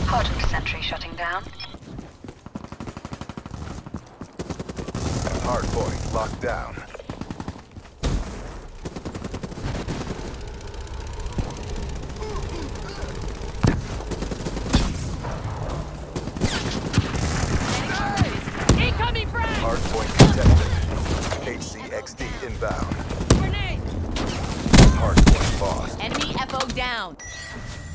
Hardwick sentry shutting down. Hardpoint locked down. Incoming frag! Hardpoint contested. HCXD inbound. Grenade! Hardpoint lost. Enemy FO down.